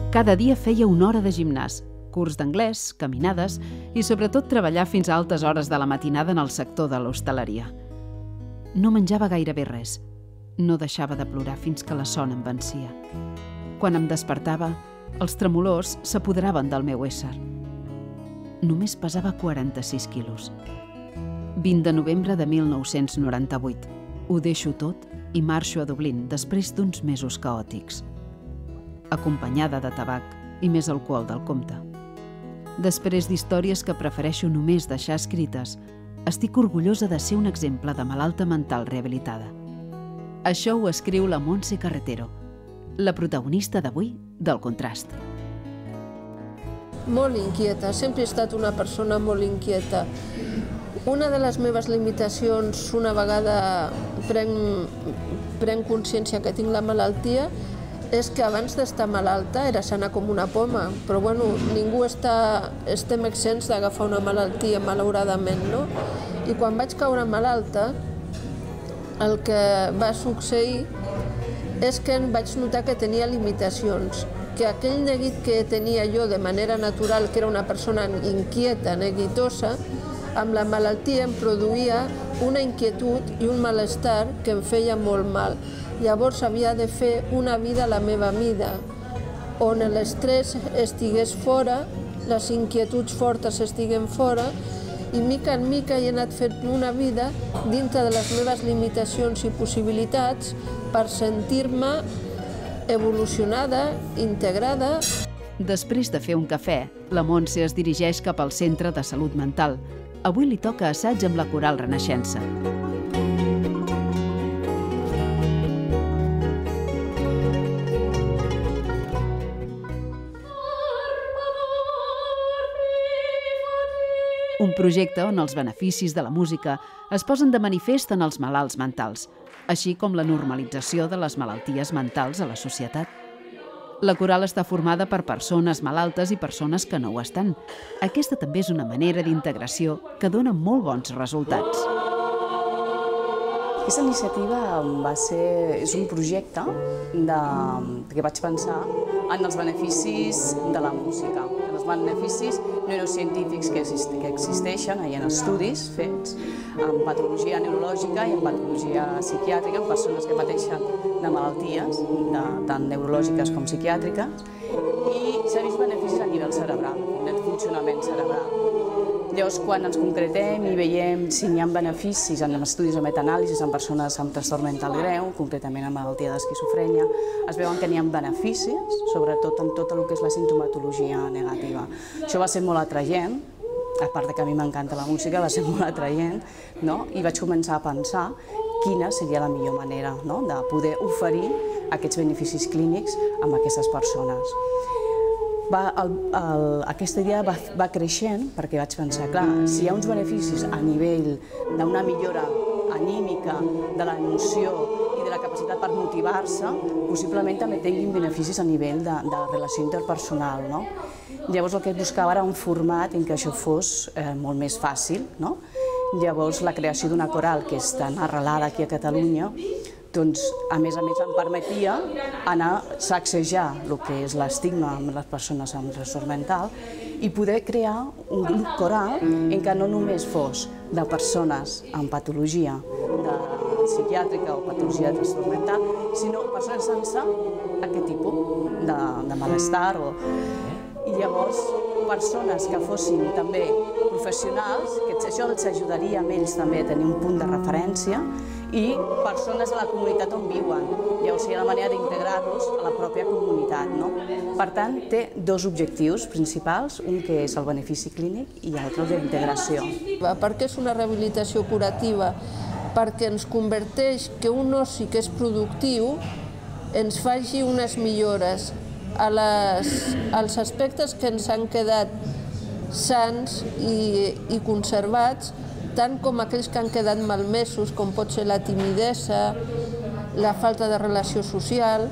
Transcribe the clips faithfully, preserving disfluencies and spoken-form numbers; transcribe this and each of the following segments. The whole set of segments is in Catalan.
Cada dia feia una hora de gimnàs, curs d'anglès, caminades i sobretot treballar fins a altes hores de la matinada en el sector de l'hostaleria. No menjava gairebé res. No deixava de plorar fins que la son em vencia. Quan em despertava, els tremolors s'apoderaven del meu ésser. Només pesava quaranta-sis quilos. vint de novembre de mil nou-cents noranta-vuit. Ho deixo tot i marxo a Dublín després d'uns mesos caòtics. Acompanyada de tabac i més alcohol del compte. Després d'històries que prefereixo només deixar escrites, estic orgullosa de ser un exemple de malalta mental rehabilitada. Això ho escriu la Montse Carretero, la protagonista d'avui del Contrast. Molt inquieta, sempre he estat una persona molt inquieta. Una de les meves limitacions, una vegada prenc, prenc consciència que tinc la malaltia, és que abans d'estar malalta era sana com una poma, però bueno, ningú està, estem exempts d'agafar una malaltia, malauradament, no? I quan vaig caure malalta, el que va succeir és que em vaig notar que tenia limitacions, que aquell neguit que tenia jo de manera natural, que era una persona inquieta, neguitosa, amb la malaltia em produïa una inquietud i un malestar que em feia molt mal. Llavors havia de fer una vida a la meva mida, on l'estrès estigués fora, les inquietuds fortes estiguen fora, i mica en mica he anat fent una vida dintre de les meves limitacions i possibilitats per sentir-me evolucionada, integrada. Després de fer un cafè, la Montse es dirigeix cap al Centre de Salut Mental. Avui li toca assaig amb la Coral Renaixença. Un projecte on els beneficis de la música es posen de manifest en els malalts mentals, així com la normalització de les malalties mentals a la societat. La coral està formada per persones malaltes i persones que no ho estan. Aquesta també és una manera d'integració que dona molt bons resultats. Aquesta iniciativa va ser, és un projecte de, que vaig pensar en els beneficis de la música, en els beneficis neurocientífics que, exist, que existeixen, hi ha estudis fets en patologia neurològica i en patologia psiquiàtrica, en persones que pateixen de malalties, de, tant neurològiques com psiquiàtriques, i s'ha vist beneficis a nivell cerebral, del funcionament cerebral. Llavors, quan ens concretem i veiem si hi ha beneficis en estudis de metanàlisis en persones amb trastorn mental greu, concretament amb malaltia d'esquizofrènia, es veuen que n'hi ha beneficis, sobretot en tot el que és la simptomatologia negativa. Això va ser molt atraient, a part que a mi m'encanta la música, va ser molt atraient, no? I vaig començar a pensar quina seria la millor manera, no? De poder oferir aquests beneficis clínics amb aquestes persones. Va, el, el, aquesta idea va, va creixent perquè vaig pensar, clar, si hi ha uns beneficis a nivell d'una millora anímica, de l'emoció i de la capacitat per motivar-se, possiblement també tinguin beneficis a nivell de, de relació interpersonal, no? Llavors el que buscava era un format en què això fos eh, molt més fàcil, no? Llavors la creació d'una coral que és tan arrelada aquí a Catalunya, doncs, a més a més, em permetia anar a sacsejar el que és l'estigma amb les persones amb trastorn mental i poder crear un grup coral en què no només fos de persones amb patologia de psiquiàtrica o patologia de trastorn mental, sinó persones sense aquest tipus de, de malestar. O... I llavors, persones que fossin també professionals, que això els ajudaria a ells també a tenir un punt de referència, i persones de la comunitat on viuen. Llavors hi ha la manera d'integrar-los a la pròpia comunitat, no? Per tant, té dos objectius principals, un que és el benefici clínic i l'altre de l'integració. Per què és una rehabilitació curativa? Perquè ens converteix que un oci que és productiu ens faci unes millores a les, als aspectes que ens han quedat sans i, i conservats, tant com aquells que han quedat malmesos, com pot ser la timidesa, la falta de relació social,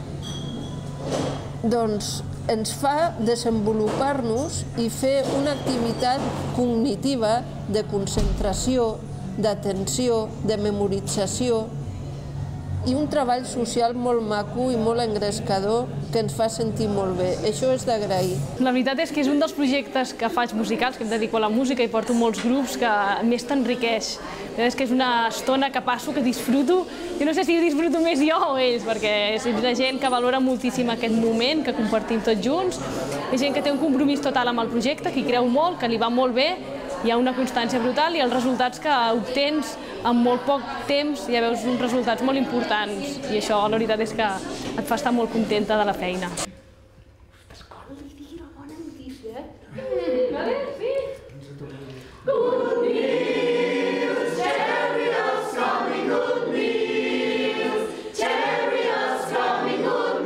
doncs ens fa desenvolupar-nos i fer una activitat cognitiva de concentració, d'atenció, de memorització, i un treball social molt maco i molt engrescador que ens fa sentir molt bé. Això és d'agrair. La veritat és que és un dels projectes que faig musicals, que em dedico a la música i porto molts grups, que més t'enriqueix. És que és una estona que passo, que disfruto. Jo no sé si disfruto més jo o ells, perquè és la gent que valora moltíssim aquest moment, que compartim tots junts. És gent que té un compromís total amb el projecte, que hi creu molt, que li va molt bé, hi ha una constància brutal i els resultats que obtens en molt poc temps ja veus uns resultats molt importants i això la veritat és que et fa estar molt contenta de la feina. Escola, li digui una bona notícia, eh? Vale? Sí? Good news, Cheerios coming, good news, Cheerios coming, good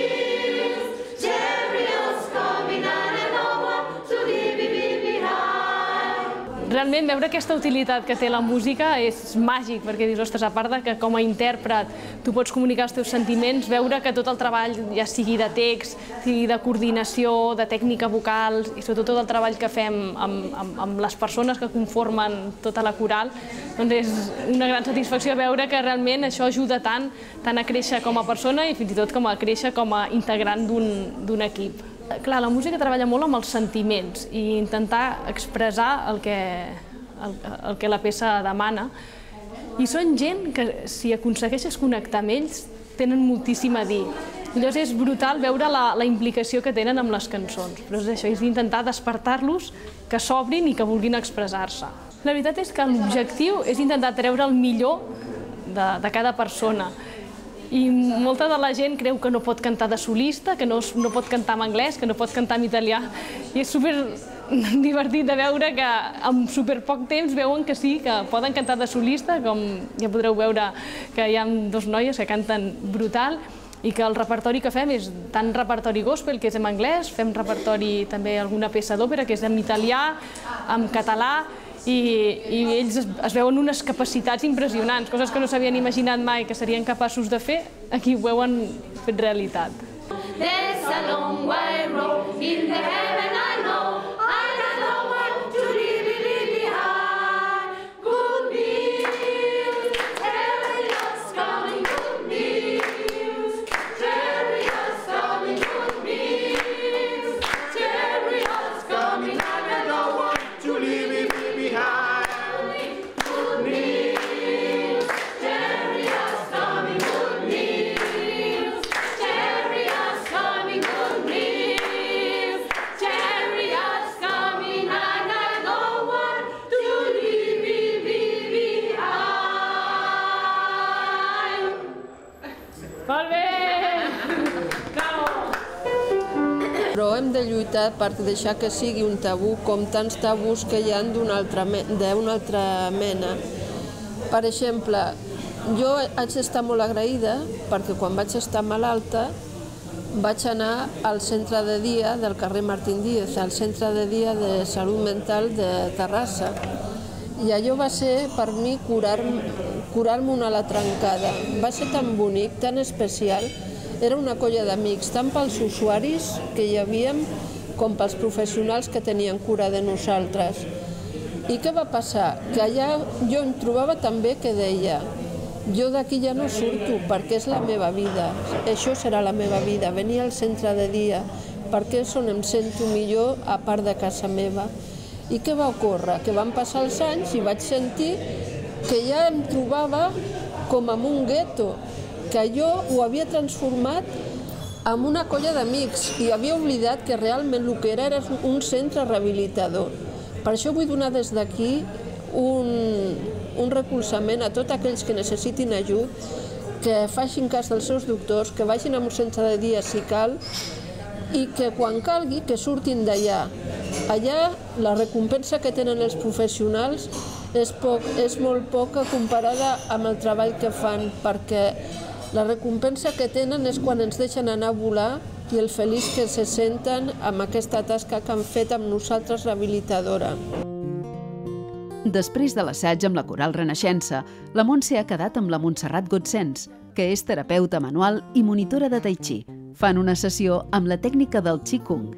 news, Cheerios coming, and I know what to leave behind. Realment veure aquesta utilitat que té la música és màgic, perquè dius, ostres, a part que com a intèrpret tu pots comunicar els teus sentiments, veure que tot el treball, ja sigui de text, sigui de coordinació, de tècnica vocal i sobretot tot el treball que fem amb, amb, amb les persones que conformen tota la coral, doncs és una gran satisfacció veure que realment això ajuda tant, tant a créixer com a persona i fins i tot com a créixer com a integrant d'un equip. Clar, la música treballa molt amb els sentiments i intentar expressar el que, el, el que la peça demana. I són gent que, si aconsegueixes connectar amb ells, tenen moltíssim a dir. Llavors és brutal veure la, la implicació que tenen amb les cançons. Però és això, és intentar despertar-los, que s'obrin i que vulguin expressar-se. La veritat és que l'objectiu és intentar treure el millor de, de cada persona. I molta de la gent creu que no pot cantar de solista, que no, no pot cantar en anglès, que no pot cantar en italià. I és super divertit de veure que en super poc temps veuen que sí, que poden cantar de solista, com ja podreu veure que hi ha dos noies que canten brutal, i que el repertori que fem és tant repertori gospel, que és en anglès, fem repertori també alguna peça d'òpera, que és en italià, en català, i, i ells es, es veuen unes capacitats impressionants, coses que no s'havien imaginat mai que serien capaços de fer, aquí ho veuen fet realitat. There's a long white road in the heaven I know, I don't know what to leave behind. Good news, Cheerios coming, good news, Cheerios coming, good news, Cheerios coming, I don't know what to leave behind. Good news, Cheerios coming, good news, Cheerios coming, good news, Cheerios coming, and I know what to leave behind. Molt bé! Bravo! Però hem de lluitar per deixar que sigui un tabú, com tants tabús que hi ha d'una altra, altra mena. Per exemple, jo haig d'estar molt agraïda perquè quan vaig estar malalta vaig anar al centre de dia del carrer Martín Díez, al centre de dia de salut mental de Terrassa. I allò va ser per mi curar-me curar-me una a la trencada. Va ser tan bonic, tan especial. Era una colla d'amics, tant pels usuaris que hi havíem com pels professionals que tenien cura de nosaltres. I què va passar? Que allà jo em trobava també que deia jo d'aquí ja no surto perquè és la meva vida, això serà la meva vida, venir al centre de dia perquè és on em sento millor a part de casa meva. I què va ocórrer? Que van passar els anys i vaig sentir que ja em trobava com en un gueto, que jo ho havia transformat en una colla d'amics i havia oblidat que realment el que era era un centre rehabilitador. Per això vull donar des d'aquí un, un recolzament a tots aquells que necessitin ajut, que facin cas dels seus doctors, que vagin a un centre de dia si cal i que quan calgui que surtin d'allà. Allà la recompensa que tenen els professionals és, poc, és molt poca comparada amb el treball que fan, perquè la recompensa que tenen és quan ens deixen anar a volar i el feliç que se senten amb aquesta tasca que han fet amb nosaltres rehabilitadora. Després de l'assaig amb la Coral Renaixença, la Montse ha quedat amb la Montserrat Gotsens, que és terapeuta manual i monitora de Tai Chi. Fan una sessió amb la tècnica del Qigong.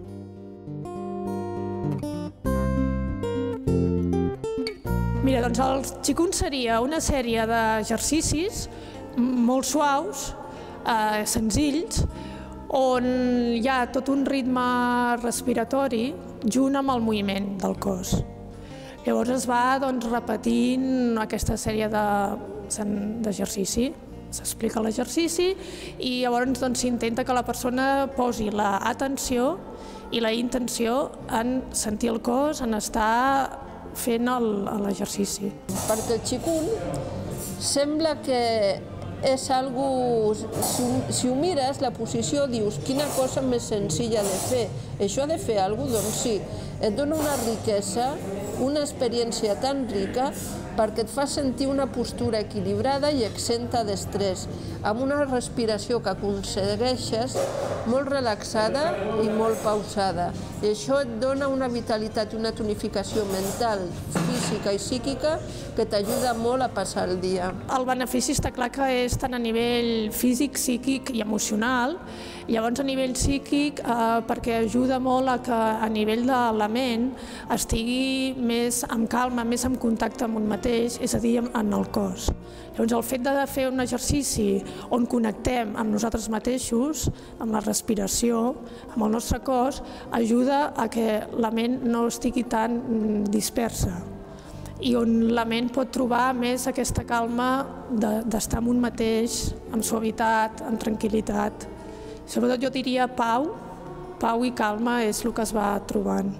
Mira, doncs el Qigong seria una sèrie d'exercicis molt suaus, eh, senzills, on hi ha tot un ritme respiratori junt amb el moviment del cos. Llavors es va doncs, repetint aquesta sèrie d'exercici, s'explica l'exercici i llavors s'intenta doncs, que la persona posi l'atenció i la intenció en sentir el cos, en estar fent l'exercici. Perquè el Qigong sembla que és algo, si, si ho mires, la posició, dius, quina cosa més senzilla de fer. Això ha de fer alguna cosa? Doncs sí, et dona una riquesa, una experiència tan rica perquè et fa sentir una postura equilibrada i exenta d'estrès, amb una respiració que aconsegueixes molt relaxada i molt pausada. I això et dona una vitalitat i una tonificació mental, física i psíquica que t'ajuda molt a passar el dia. El benefici està clar que és tant a nivell físic, psíquic i emocional. Llavors a nivell psíquic eh, perquè ajuda molt a que a nivell de la ment estigui més amb calma, més en contacte amb un mateix, és a dir, en el cos. Llavors el fet de fer un exercici on connectem amb nosaltres mateixos, amb la respiració, amb el nostre cos, ajuda a que la ment no estigui tan dispersa i on la ment pot trobar més aquesta calma d'estar amb un mateix, amb suavitat, amb tranquil·litat. Sobretot jo diria pau, pau i calma és el que es va trobant.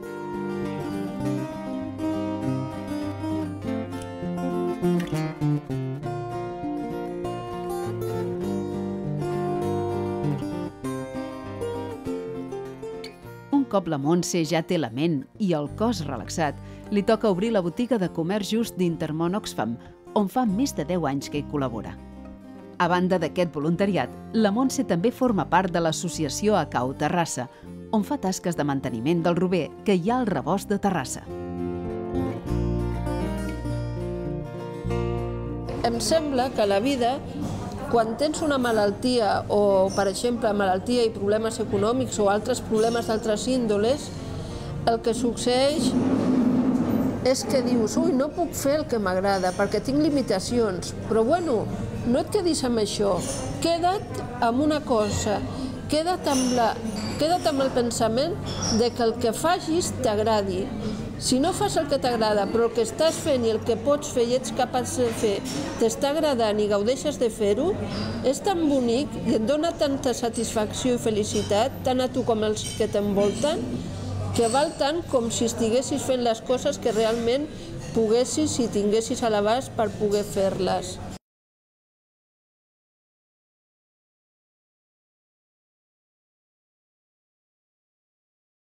Un cop la Montse ja té la ment i el cos relaxat, li toca obrir la botiga de comerç just d'Intermón Oxfam, on fa més de deu anys que hi col·labora. A banda d'aquest voluntariat, la Montse també forma part de l'associació Acau Terrassa, on fa tasques de manteniment del rober que hi ha al rebost de Terrassa. Em sembla que a la vida, quan tens una malaltia o, per exemple, malaltia i problemes econòmics o altres problemes d'altres índoles, el que succeeix és que dius, ui, no puc fer el que m'agrada perquè tinc limitacions, però bueno, no et quedis amb això, queda't amb una cosa, queda't amb, la, queda't amb el pensament de que el que facis t'agradi. Si no fas el que t'agrada, però el que estàs fent i el que pots fer i ets capaç de fer t'està agradant i gaudeixes de fer-ho, és tan bonic i et dona tanta satisfacció i felicitat, tant a tu com als que t'envolten, que val tant com si estiguessis fent les coses que realment poguessis i tinguessis a l'abast per poder fer-les.